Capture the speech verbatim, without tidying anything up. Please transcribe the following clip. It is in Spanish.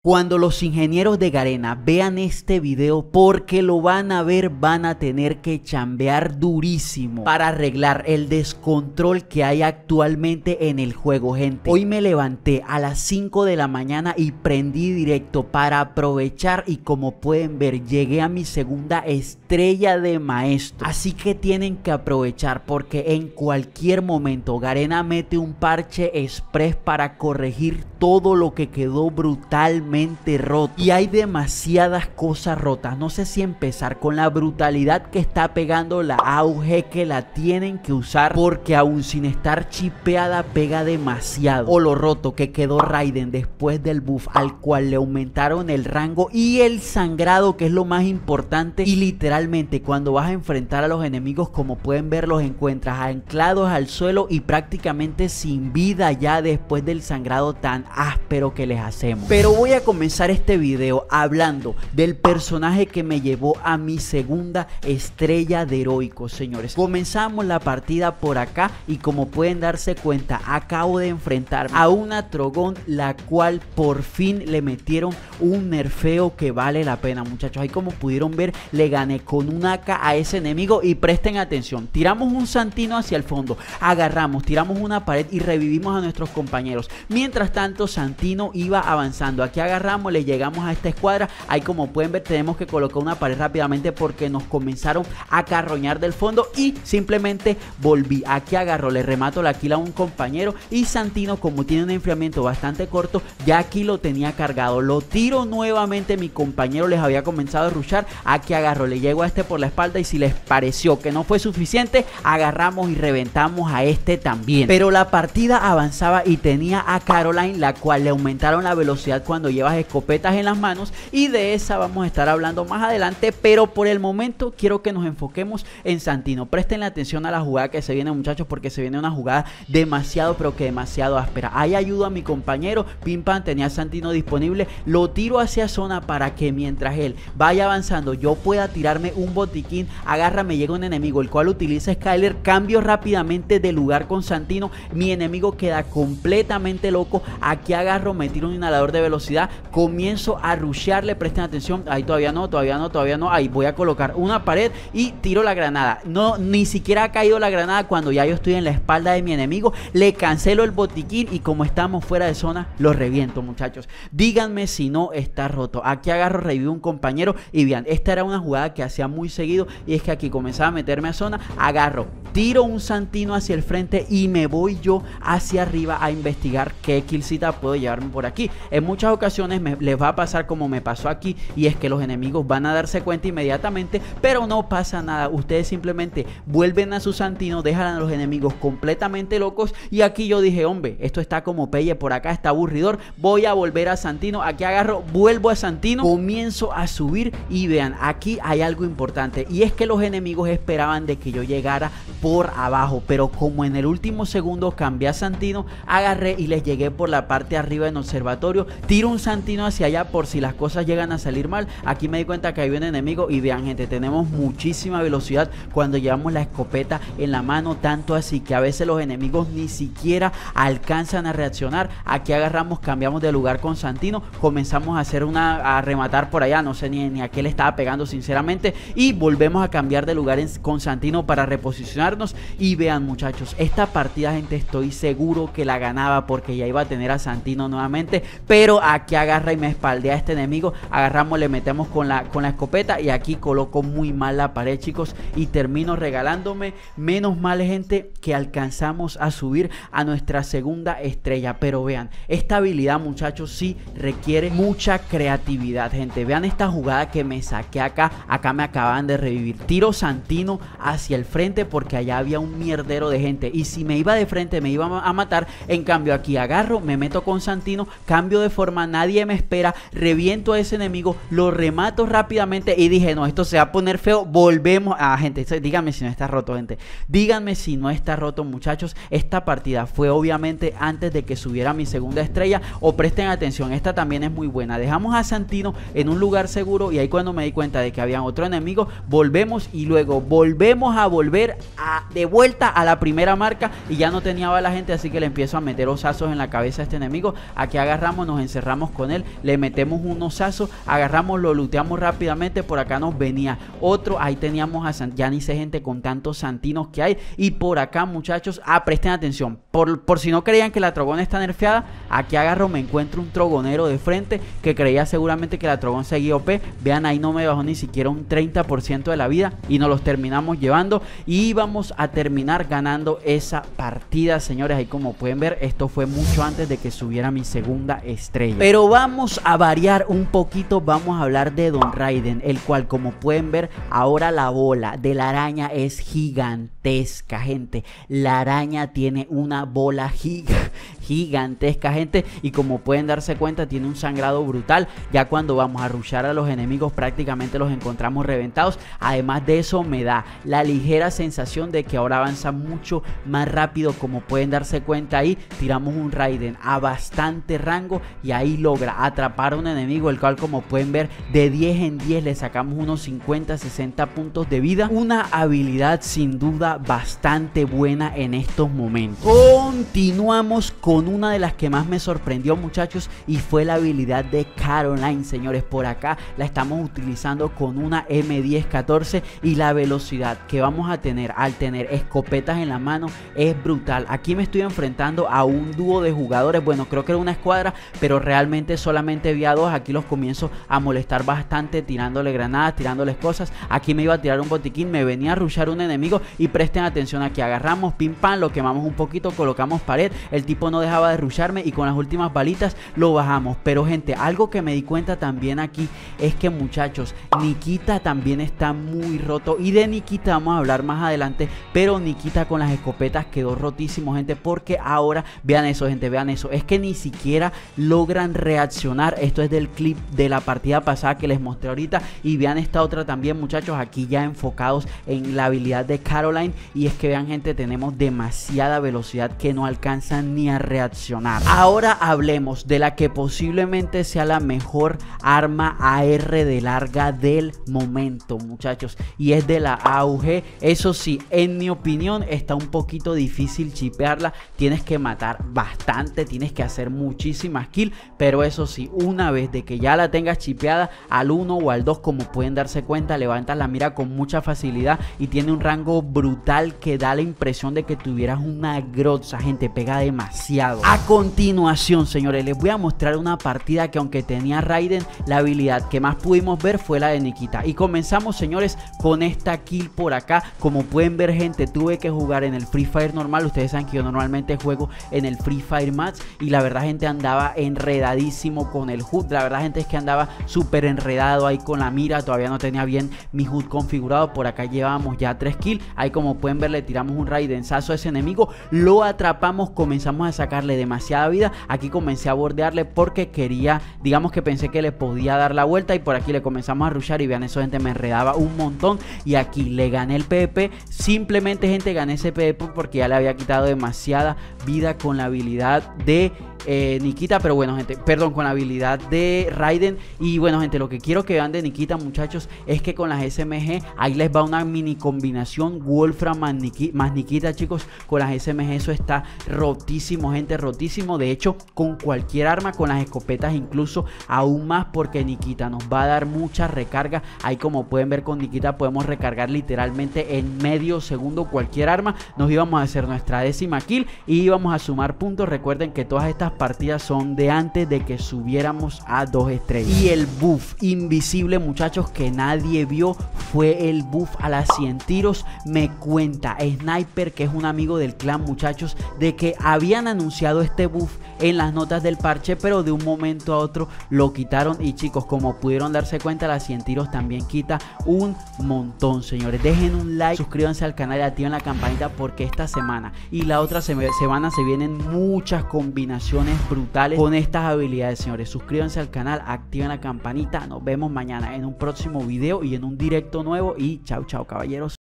Cuando los ingenieros de Garena vean este video, porque lo van a ver, van a tener que chambear durísimo para arreglar el descontrol que hay actualmente en el juego, gente. Hoy me levanté a las cinco de la mañana y prendí directo para aprovechar, y como pueden ver, llegué a mi segunda estrella de maestro. Así que tienen que aprovechar, porque en cualquier momento Garena mete un parche express para corregir todo lo que quedó brutalmente roto, y hay demasiadas cosas rotas. No sé si empezar con la brutalidad que está pegando la A U G, que la tienen que usar porque aún sin estar chipeada pega demasiado, o lo roto que quedó Raiden después del buff al cual le aumentaron el rango y el sangrado, que es lo más importante. Y literalmente cuando vas a enfrentar a los enemigos, como pueden ver, los encuentras anclados al suelo y prácticamente sin vida ya después del sangrado tan áspero que les hacemos. Pero voy a comenzar este video hablando del personaje que me llevó a mi segunda estrella de heroico, señores. Comenzamos la partida por acá y como pueden darse cuenta, acabo de enfrentarme a una Trogon, la cual por fin le metieron un nerfeo que vale la pena, muchachos. Ahí como pudieron ver, le gané con un A K a ese enemigo, y presten atención, tiramos un Santino hacia el fondo, agarramos, tiramos una pared y revivimos a nuestros compañeros. Mientras tanto, Santino iba avanzando. Aquí agarramos, le llegamos a esta escuadra. Ahí como pueden ver, tenemos que colocar una pared rápidamente porque nos comenzaron a carroñar del fondo, y simplemente volví. Aquí agarro, le remato la kill a un compañero, y Santino, como tiene un enfriamiento bastante corto, ya aquí lo tenía cargado. Lo tiro nuevamente, mi compañero les había comenzado a rushar. Aquí agarro, le llego a este por la espalda, y si les pareció que no fue suficiente, agarramos y reventamos a este también. Pero la partida avanzaba y tenía a Caroline, la cual le aumentaron la velocidad cuando llevas escopetas en las manos, y de esa vamos a estar hablando más adelante. Pero por el momento quiero que nos enfoquemos en Santino. Presten la atención a la jugada que se viene, muchachos, porque se viene una jugada demasiado pero que demasiado áspera. Ahí ayudo a mi compañero, pim pam, tenía a Santino disponible, lo tiro hacia zona para que mientras él vaya avanzando yo pueda tirarme un botiquín. Agarra, me llega un enemigo el cual utiliza Skyler, cambio rápidamente de lugar con Santino, mi enemigo queda completamente loco. Aquí agarro, me tiro un inhalador de velocidad, comienzo a rushearle, presten atención. Ahí todavía no, todavía no, todavía no. Ahí voy a colocar una pared y tiro la granada. No, ni siquiera ha caído la granada cuando ya yo estoy en la espalda de mi enemigo. Le cancelo el botiquín y como estamos fuera de zona, lo reviento, muchachos. Díganme si no está roto. Aquí agarro, revivo un compañero, y vean, esta era una jugada que hacía muy seguido, y es que aquí comenzaba a meterme a zona, agarro, tiro un Santino hacia el frente y me voy yo hacia arriba a investigar qué killcita puedo llevarme por aquí. En muchas ocasiones me, les va a pasar como me pasó aquí, y es que los enemigos van a darse cuenta inmediatamente, pero no pasa nada. Ustedes simplemente vuelven a su Santino, dejan a los enemigos completamente locos, y aquí yo dije, hombre, esto está como pelle por acá, está aburridor, voy a volver a Santino. Aquí agarro, vuelvo a Santino, comienzo a subir, y vean, aquí hay algo importante, y es que los enemigos esperaban de que yo llegara por abajo, pero como en el último segundo cambié a Santino, agarré y les llegué por la parte de arriba en observatorio, tiro un Santino hacia allá por si las cosas llegan a salir mal. Aquí me di cuenta que había un enemigo, y vean, gente, tenemos muchísima velocidad cuando llevamos la escopeta en la mano, tanto así que a veces los enemigos ni siquiera alcanzan a reaccionar. Aquí agarramos, cambiamos de lugar con Santino, comenzamos a hacer una, a rematar por allá, no sé ni, ni a qué le estaba pegando sinceramente, y volvemos a cambiar de lugar en, con Santino para reposicionarnos. Y vean, muchachos, esta partida, gente, estoy seguro que la ganaba porque ya iba a tener a Santino nuevamente, pero aquí agarra y me espaldea a este enemigo. Agarramos, le metemos con la, con la escopeta, y aquí coloco muy mal la pared, chicos, y termino regalándome. Menos mal, gente, que alcanzamos a subir a nuestra segunda estrella. Pero vean, esta habilidad, muchachos, sí requiere mucha creatividad, gente. Vean esta jugada que me saqué acá. Acá me acaban de revivir. Tiro Santino hacia el frente porque allá había un mierdero de gente, y si me iba de frente me iba a matar. En cambio aquí agarro, me meto con Santino, cambio de forma, nadie me espera, reviento a ese enemigo, lo remato rápidamente, y dije, no, esto se va a poner feo. Volvemos a, gente, díganme si no está roto, gente, díganme si no está roto, muchachos. Esta partida fue obviamente antes de que subiera mi segunda estrella, o presten atención, esta también es muy buena. Dejamos a Santino en un lugar seguro, y ahí cuando me di cuenta de que había otro enemigo, volvemos y luego volvemos a volver a a, de vuelta a la primera marca y ya no tenía bala, gente, así que le empiezo a meter osazos en la cabeza a este enemigo. Aquí agarramos, nos encerramos con él, le metemos un osazo, agarramos, lo looteamos rápidamente. Por acá nos venía otro, ahí teníamos a San, ya ni sé, gente, con tantos santinos que hay. Y por acá, muchachos, ah, presten atención, por, por si no creían que la Trogon está nerfeada, aquí agarro, me encuentro un trogonero de frente que creía seguramente que la Trogon seguía O P. Vean, ahí no me bajó ni siquiera un treinta por ciento de la vida y nos los terminamos llevando y vamos a terminar ganando esa partida, señores. Ahí como pueden ver, esto fue mucho antes de que subiera mi segunda estrella. Pero vamos a variar un poquito, vamos a hablar de Don Raiden, el cual, como pueden ver, ahora la bola de la araña es gigantesca, gente. La araña tiene una bola giga, gigantesca, gente, y como pueden darse cuenta, tiene un sangrado brutal. Ya cuando vamos a rushar a los enemigos, prácticamente los encontramos reventados. Además de eso, me da la ligera sensación de que ahora avanza mucho más rápido. Como pueden darse cuenta, ahí tiramos un Raiden a bastante rango y ahí logra atrapar a un enemigo, el cual, como pueden ver, de diez en diez le sacamos unos cincuenta, sesenta puntos de vida. Una habilidad sin duda bastante buena en estos momentos. Continuamos con una de las que más me sorprendió, muchachos, y fue la habilidad de Caroline, señores. Por acá la estamos utilizando con una M diez catorce y la velocidad que vamos a tener al tener escopetas en la mano es brutal. Aquí me estoy enfrentando a un dúo de jugadores, bueno, creo que era una escuadra, pero realmente solamente vi a dos. Aquí los comienzo a molestar bastante, tirándole granadas, tirándoles cosas. Aquí me iba a tirar un botiquín, me venía a rushar un enemigo y presten atención, aquí agarramos, pim pam, lo quemamos un poquito, colocamos pared, el tipo no dejaba de rusharme y con las últimas balitas lo bajamos. Pero, gente, algo que me di cuenta también aquí es que, muchachos, Nikita también está muy roto, y de Nikita vamos a hablar más adelante, pero Nikita con las escopetas quedó rotísimo, gente, porque ahora, vean eso, gente, vean eso, es que ni siquiera logran reaccionar. Esto es del clip de la partida pasada que les mostré ahorita, y vean esta otra también, muchachos, aquí ya enfocados en la habilidad de Caroline, y es que vean, gente, tenemos demasiada velocidad que no alcanzan ni a reaccionar. Ahora hablemos de la que posiblemente sea la mejor arma A R de larga del momento, muchachos, y es de la A U G. Eso sí, en mi opinión está un poquito difícil chipearla, tienes que matar bastante, tienes que hacer muchísimas kills, pero eso sí, una vez de que ya la tengas chipeada, al uno o al dos, como pueden darse cuenta, levantas la mira con mucha facilidad y tiene un rango brutal que da la impresión de que tuvieras una groza, gente, pega demasiado. A continuación, señores, les voy a mostrar una partida que, aunque tenía Raiden, la habilidad que más pudimos ver fue la de Nikita. Y comenzamos, señores, con esta kill por acá. Como pueden ver, gente, tuve que jugar en el Free Fire normal. Ustedes saben que yo normalmente juego en el Free Fire Max, y la verdad, gente, andaba enredadísimo con el H U D. La verdad, gente, es que andaba súper enredado ahí con la mira. Todavía no tenía bien mi H U D configurado. Por acá llevábamos ya tres kills. Ahí, como pueden ver, le tiramos un raidenzazo a ese enemigo, lo atrapamos, comenzamos a sacarle demasiada vida. Aquí comencé a bordearle porque quería, digamos que pensé que le podía dar la vuelta, y por aquí le comenzamos a rushar y vean eso, gente, me enredaba un montón, y aquí le gané el PvP. Simplemente, gente, gané ese PvP porque ya le había quitado demasiada vida con la habilidad de eh, Nikita, pero bueno, gente, perdón, con la habilidad de Raiden. Y bueno, gente, lo que quiero que vean de Nikita, muchachos, es que con las S M G ahí les va una mini combinación Wolfram más, Niki, más Nikita, chicos. Con las S M G eso está rotísimo, gente, rotísimo. De hecho, con cualquier arma, con las escopetas incluso aún más, porque Nikita nos va a dar mucha recarga. Ahí, como pueden ver, con Nikita podemos recargar literalmente en medio segundo cualquier arma. Nos íbamos a hacer nuestra décima kill y íbamos a sumar puntos. Recuerden que todas estas partidas son de antes de que subiéramos a dos estrellas. Y el buff invisible, muchachos, que nadie vio, fue el buff a las cien tiros. Me cuenta Sniper, que es un amigo del clan, muchachos, de que habían anunciado este buff en las notas del parche, pero de un momento a otro lo quitaron. Y, chicos, como pudieron darse cuenta, las cien tiros también quita un montón, señores. Dejen un like, suscríbanse al canal y activen la campanita, porque esta semana y la otra semana se vienen muchas combinaciones brutales con estas habilidades, señores. Suscríbanse al canal, activen la campanita. Nos vemos mañana en un próximo video y en un directo nuevo, y chao chao, caballeros.